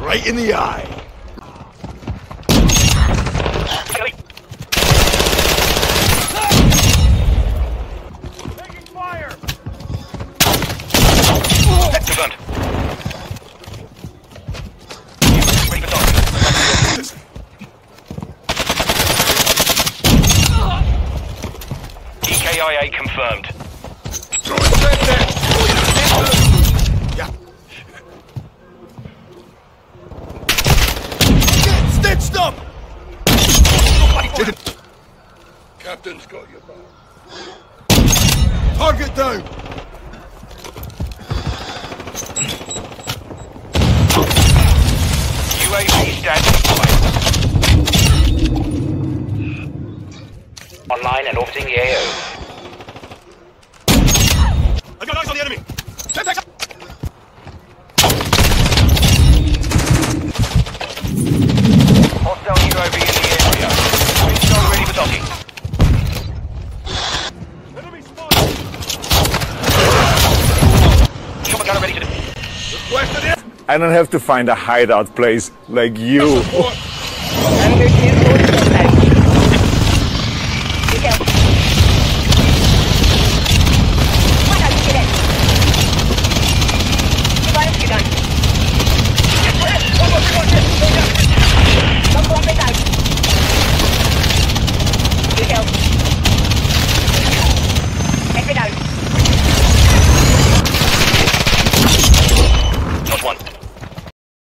Right in the eye. Taking fire. Confirmed. EKIA confirmed. Yeah. Get stitched up! Captain's got your back. Target down! UAV standing by. Online and orbiting the AO. I got eyes on the enemy! Hostile UAV in the area. Hostile ready for docking. Enemy spotted! Chopper gunner ready to... Requested it! I don't have to find a hideout place like you. Support. Enemy